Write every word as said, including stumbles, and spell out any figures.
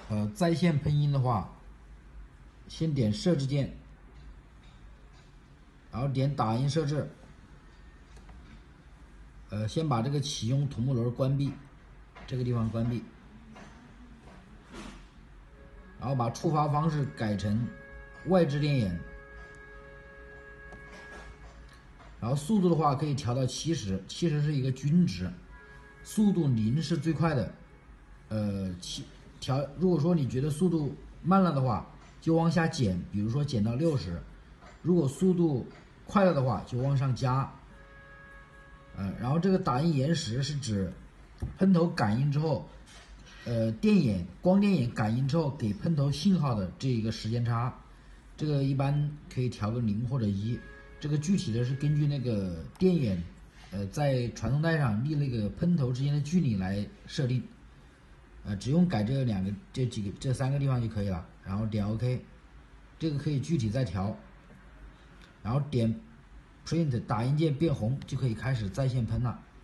呃，在线喷印的话，先点设置键，然后点打印设置，呃，先把这个启用同步轮关闭，这个地方关闭，然后把触发方式改成外置电眼，然后速度的话可以调到七十，七十是一个均值，速度零是最快的，呃，七调，如果说你觉得速度慢了的话，就往下减，比如说减到六十，如果速度快了的话，就往上加。呃，然后这个打印延时是指喷头感应之后，呃，电眼光电眼感应之后给喷头信号的这一个时间差，这个一般可以调个零或者一，这个具体的是根据那个电眼，呃，在传送带上离那个喷头之间的距离来设定，呃，只用改这两个这几个这三个地方就可以了，然后点 OK， 这个可以具体再调，然后点 Print 打印键变红就可以开始在线喷了。